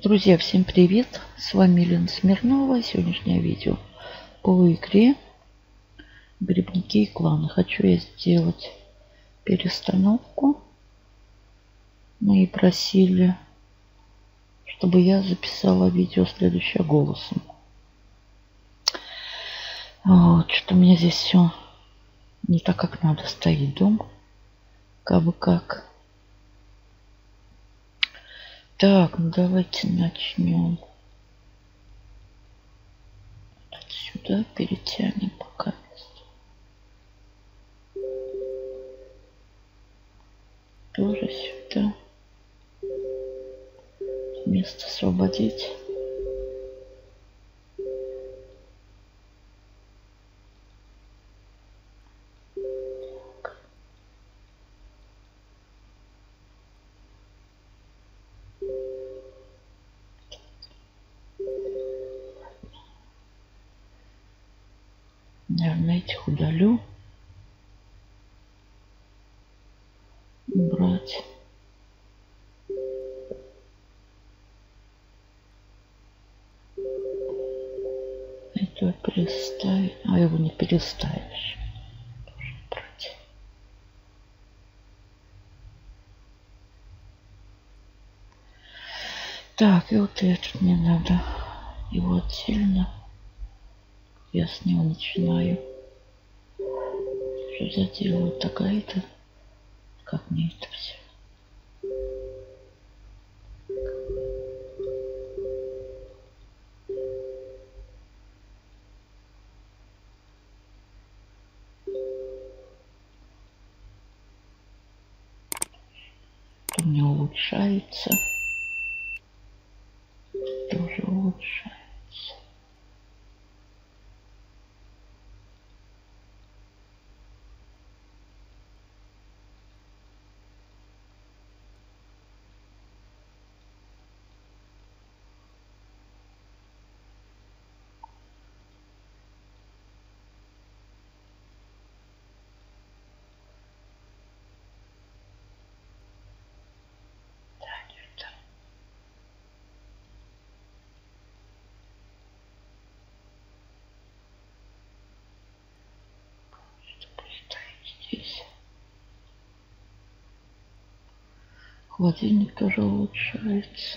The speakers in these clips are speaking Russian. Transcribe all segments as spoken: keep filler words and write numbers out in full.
Друзья, всем привет! С вами Елена Смирнова. Сегодняшнее видео по игре Грибники и кланы. Хочу я сделать перестановку. Мои просили, чтобы я записала видео следующее голосом. Вот, что у меня здесь все не так, как надо. Стоит дом. Как бы как. Так, ну давайте начнем. Сюда перетянем пока. Тоже сюда. Место освободить. Наверное, этих удалю. Убрать. Это переставить. А его не переставишь. Тоже убрать. Так, и вот этот мне надо. Его отдельно. Я с него начинаю. Что я делаю? Такая это. Как мне это все? У меня улучшается. Тоже улучшается. Холодильник тоже улучшается.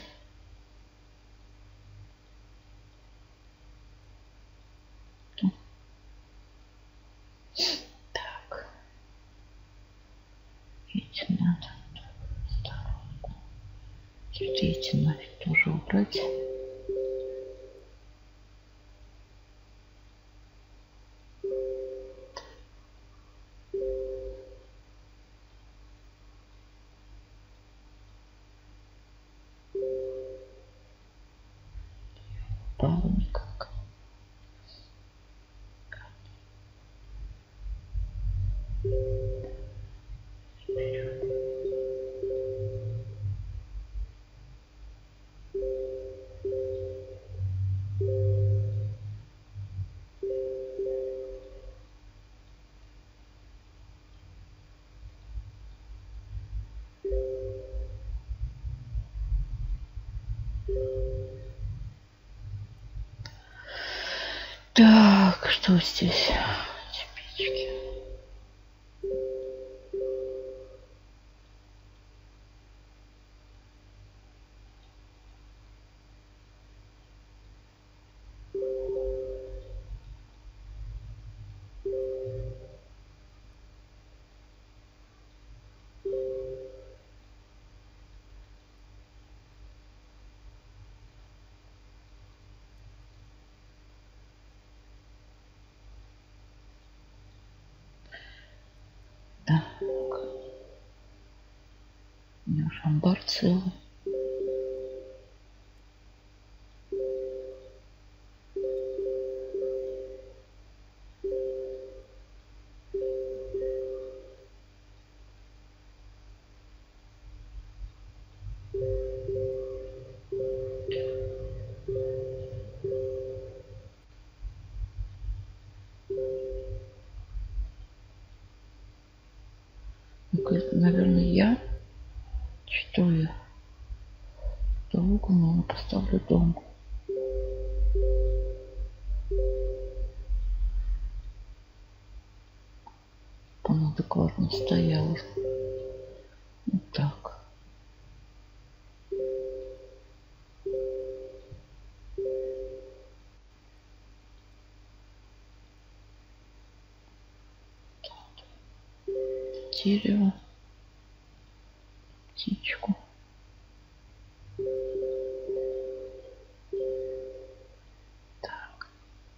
Так. Эти надо. Теперь эти нафиг тоже убрать. Упало никак. Так, что здесь? Теплички. Да. У меня уже амбар целый. Наверное, я что я балкон, наверное, поставлю дом. Он адекватно стоял. Вот так. Дерево. Птичку. Так.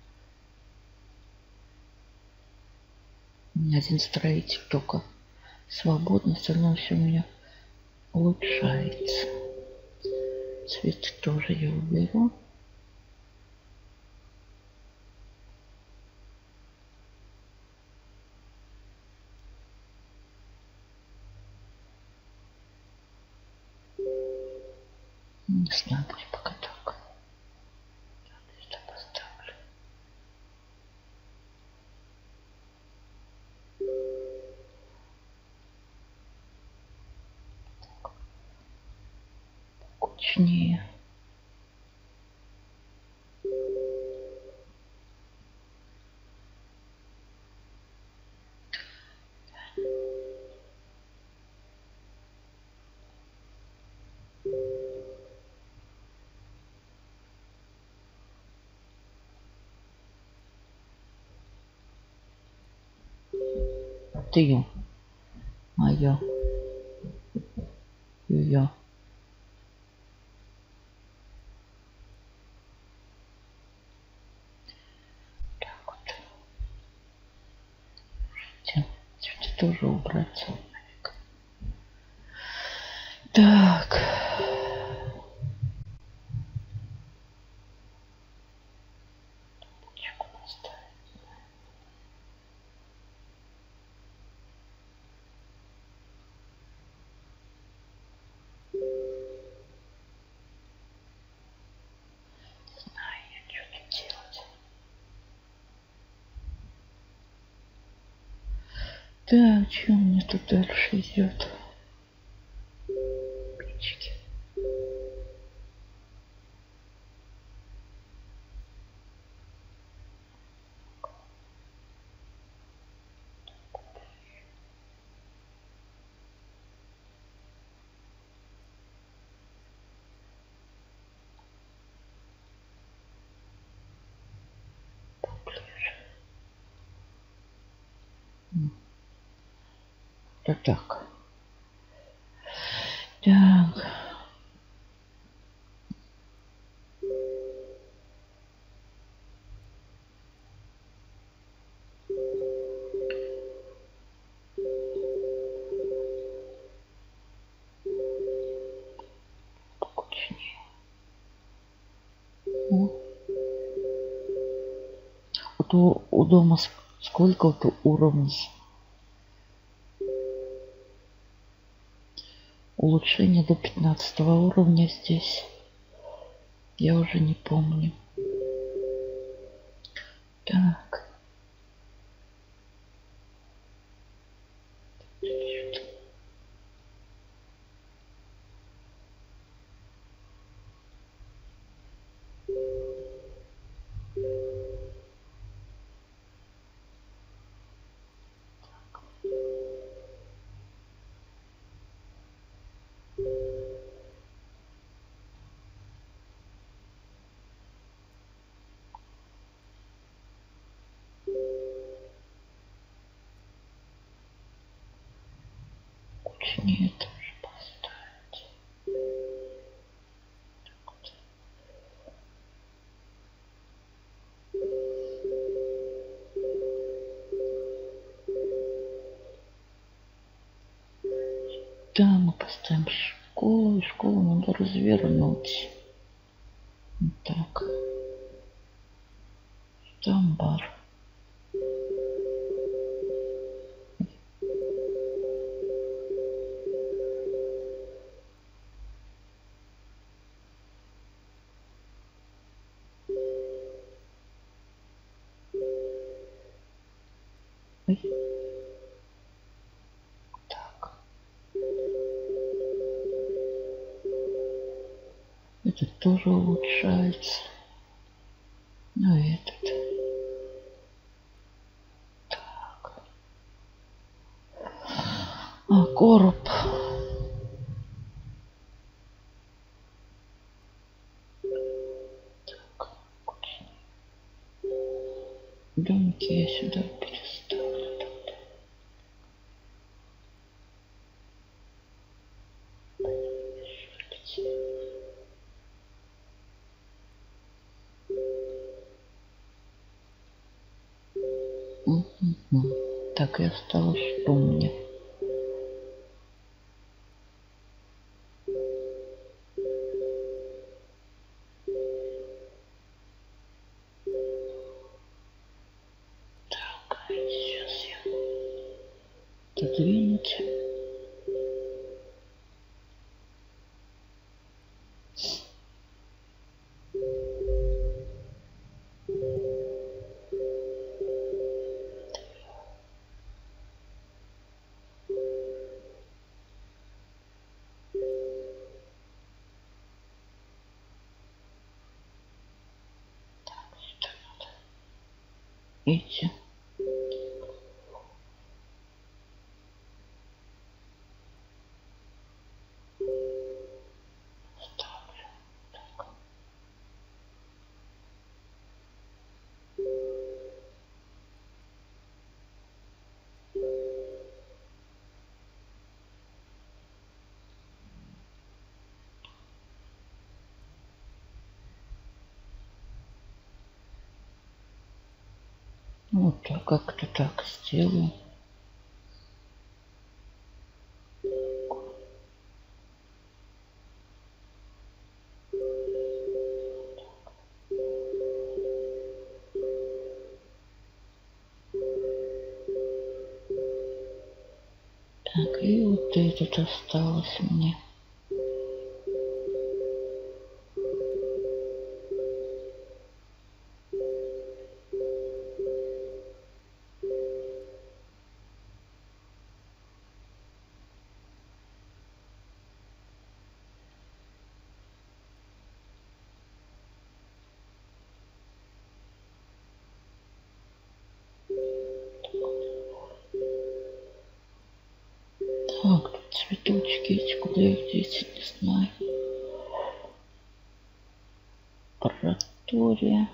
У меня один строитель только свободный, остальное все у меня улучшается. Цветы тоже я уберу. Не знаю, пусть пока так. Это поставлю. Кучнее. Ты моё ее так вот. Цветы тоже убрать. Так. Так, что у меня тут дальше идет? Печки. Так, так. Так. Покучнее. Вот у, у дома сколько вот уровней? Улучшение до пятнадцатого уровня здесь. Я уже не помню. Так. Кучнее тоже поставить. Так вот. Да, мы поставим школу. Школу надо развернуть. Вот так. Там бар. Ой. Так. Это Этот тоже улучшается. Ну и этот. Так. А короб. Так. Домики я сюда переставлю. Угу. Так, и осталось что у меня? Так, сейчас я подвинуть. Эти. Ставлю. Так. Вот так, как-то так сделаю. Так, и вот этот осталось мне. Так, тут цветочки эти, куда их здесь, не знаю. Паратория.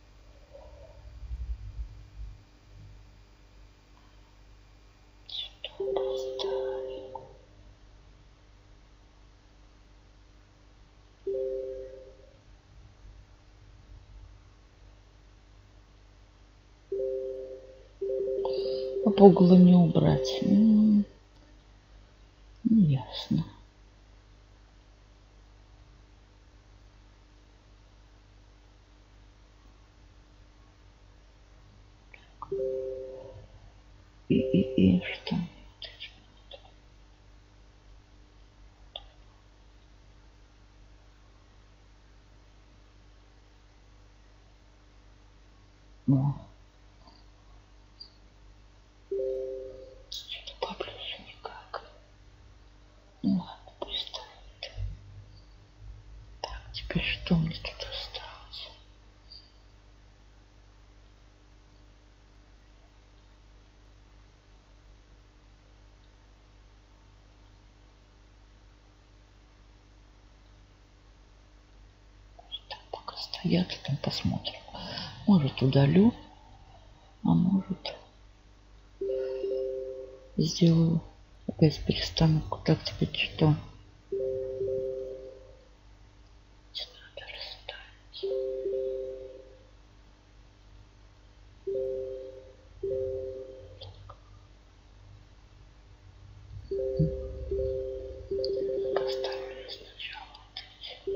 Цветок поставим. А по углу не убрать. М-м-м. Ну, ясно. И, и, и что? О. Что-то поближе никак. Ну ладно, пусть стоит. Так, теперь что мне тут осталось? Так, пока стоят, там посмотрим. Может, удалю, а может, сделаю опять перестановку. Так, теперь что? Надо расставить. Поставлю сначала вот эти.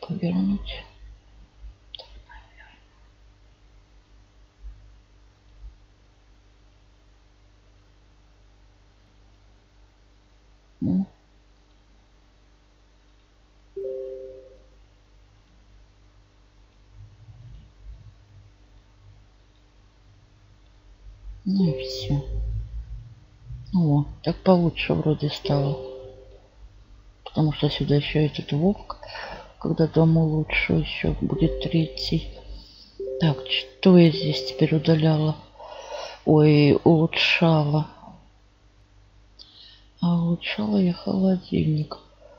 повернуть. Ну. Ну и все. О, так получше вроде стало. Потому что сюда еще этот вовк. Когда дом улучшу, еще будет третий. Так, что я здесь теперь удаляла? Ой, улучшала. А улучшала я холодильник.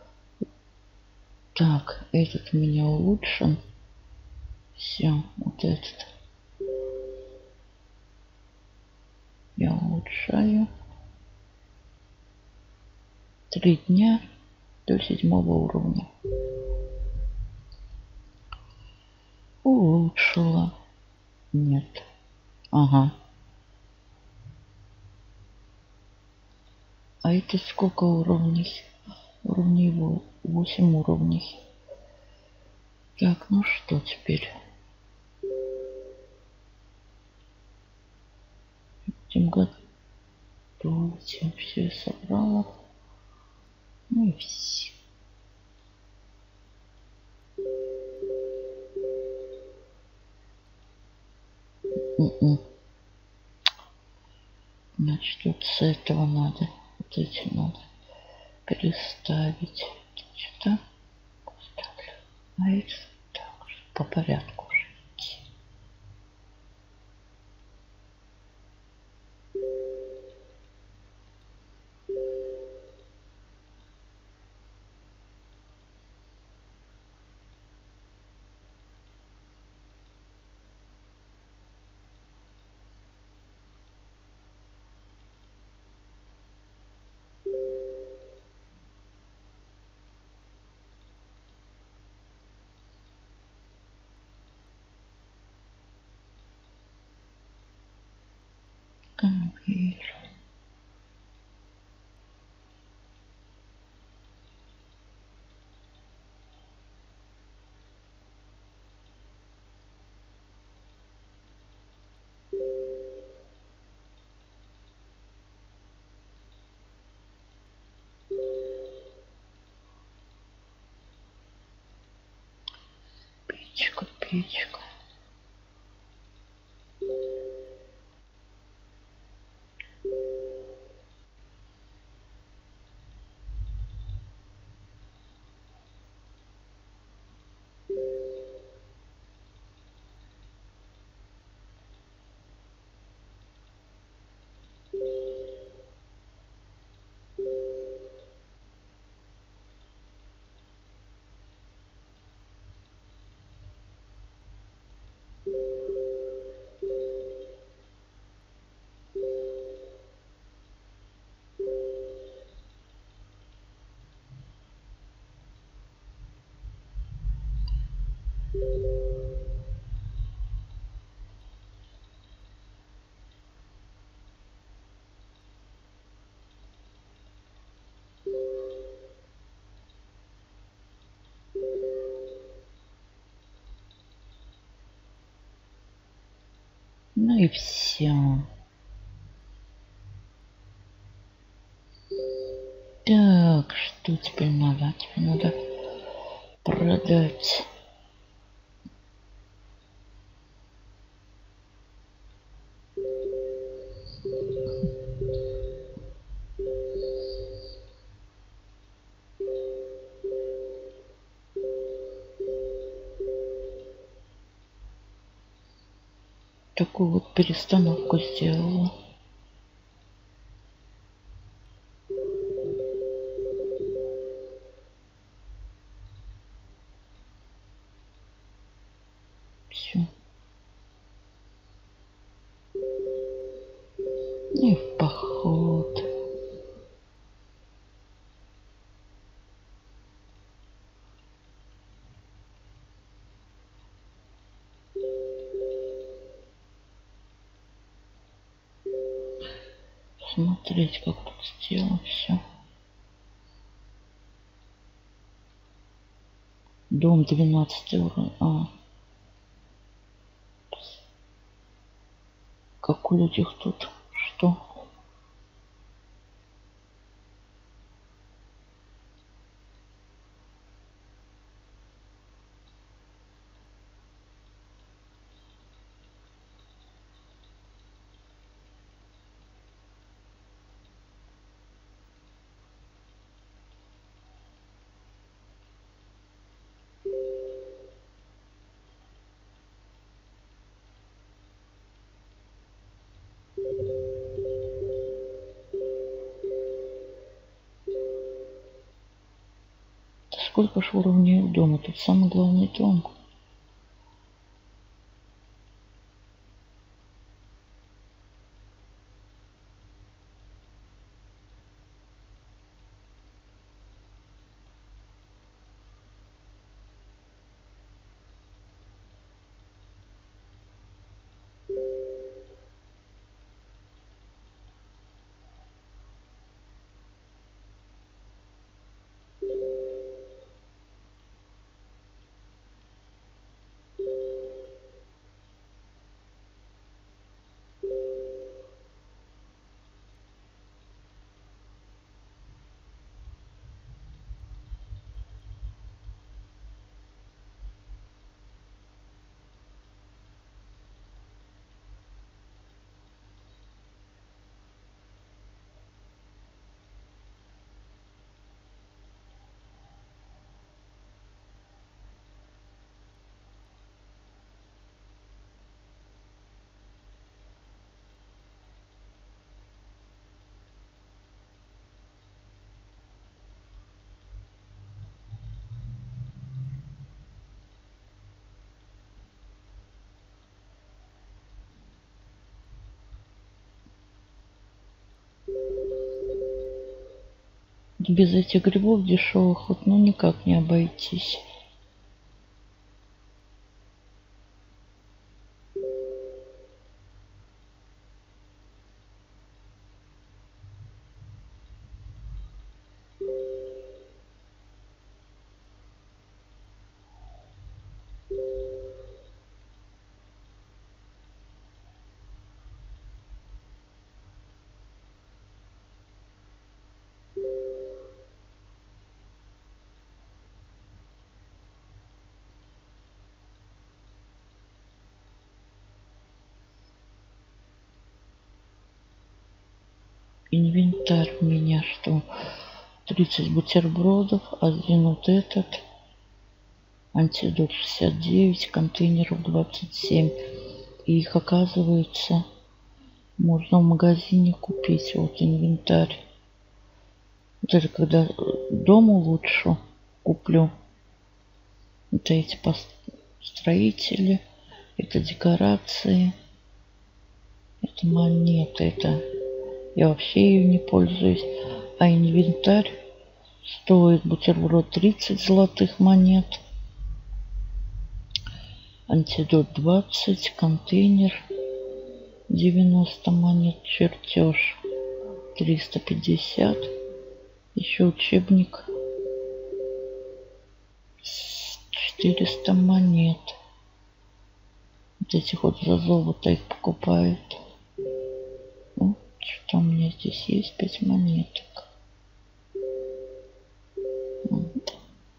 Так, этот у меня улучшен. Все, вот этот. Я улучшаю. Три дня до седьмого уровня. Улучшила. Нет. Ага. А это сколько уровней? Уровней восемь уровней. Так, ну что теперь? Этим готовить. Все собрала. Ну и все. М-м. Значит, вот с этого надо. Вот эти надо переставить. Что-то поставлю. А это так, по порядку уже идти. Конвейер. Печка, печка. Ну и все. Так, что теперь надо? Теперь надо продать. Такую вот перестановку сделала. Все. И в поход. Смотреть, как тут сделано все. Дом двенадцатый уровень. А. Как у людей тут? Что? Сколько ж уровней дома? Тут самый главный дом. Без этих грибов дешевых вот ну никак не обойтись. Инвентарь у меня что? тридцать бутербродов, один вот этот. Антидот шестьдесят девять, контейнеров двадцать семь. И их, оказывается, можно в магазине купить. Вот инвентарь. Вот это когда дом улучшу, куплю. Это эти строители, это декорации, это монеты, это я вообще ее не пользуюсь. А инвентарь стоит бутерброд тридцать золотых монет, антидот двадцать, контейнер девяносто монет, чертеж триста пятьдесят, еще учебник четыреста монет. Вот этих вот за золото их покупают. Ну, что у меня здесь есть? пять монеток. Вот.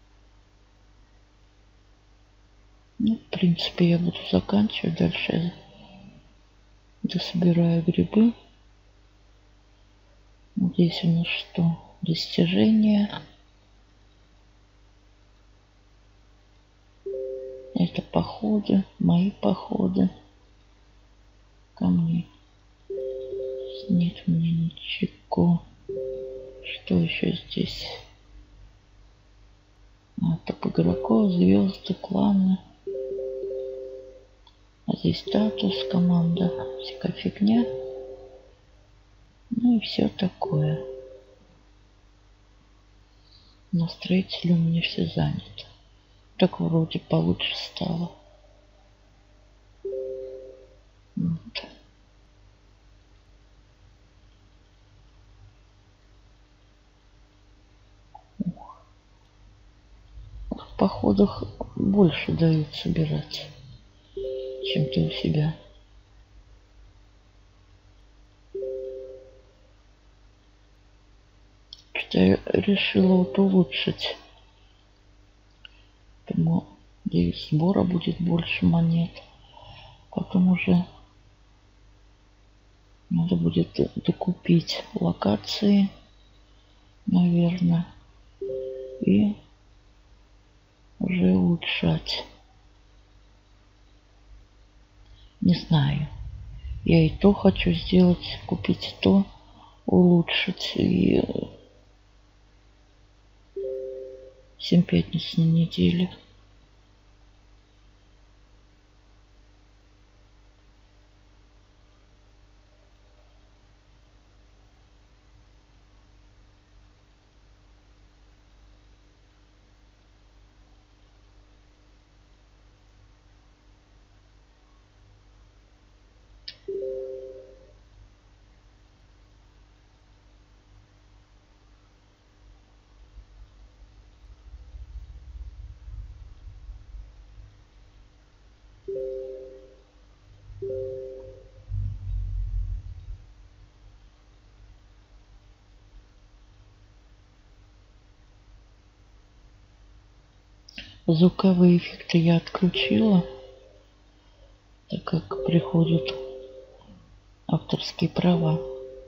Ну, в принципе, я буду заканчивать. Дальше я дособираю грибы. Вот здесь у нас что? Достижения. Это походы, мои походы. Ко мне. Нет у меня ничего. Что еще здесь? А, топ игроков, звезды, кланы. А здесь статус, команда, всякая фигня. Ну и все такое. Но строители у меня все заняты. Так вроде получше стало. Вот. в походах больше дают собирать, чем ты у себя. Что я решила вот улучшить. Поэтому и сбора будет больше монет. Потом уже надо будет докупить локации, наверное, и уже улучшать. Не знаю. Я и то хочу сделать, купить то, улучшить. И семь пятниц на неделе. Звуковые эффекты я отключила, так как приходят авторские права.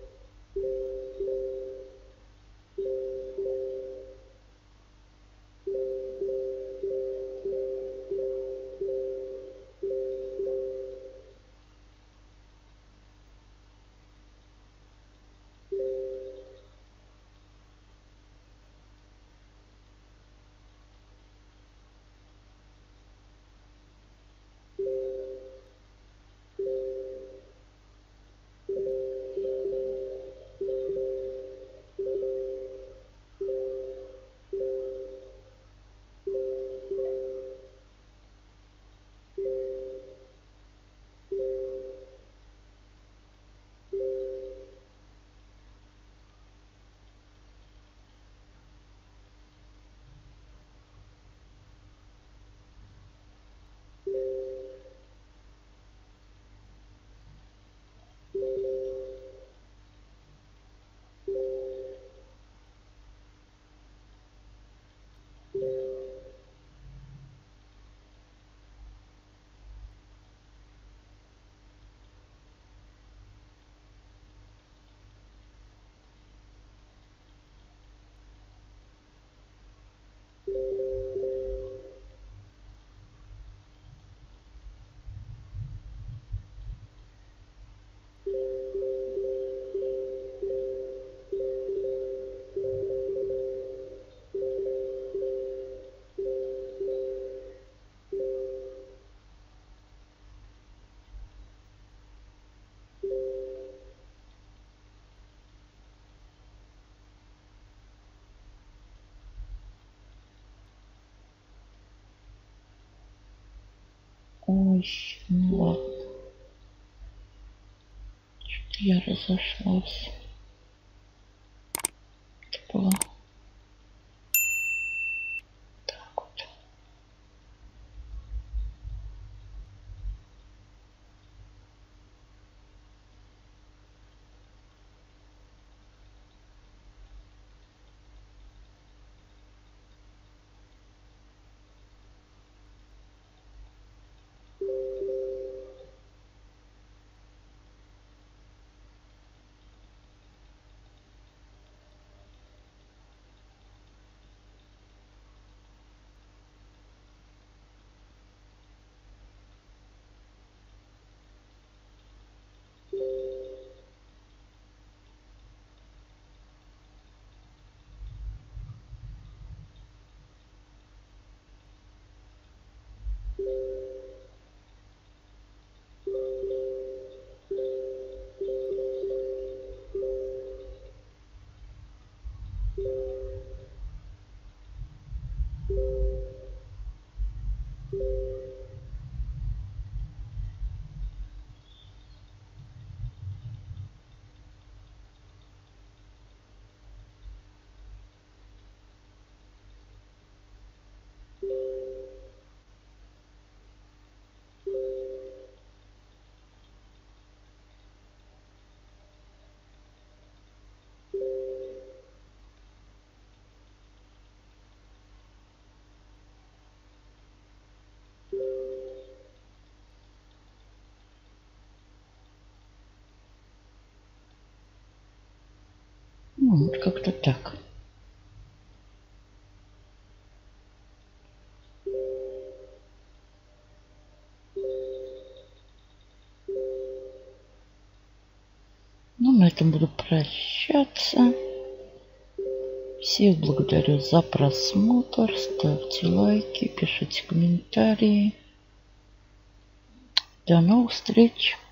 Ой, ну ладно. Что-то я разошлась. Это было так вот. Ну, вот как-то так. Ну, на этом буду прощаться. Всех благодарю за просмотр. Ставьте лайки, пишите комментарии. До новых встреч!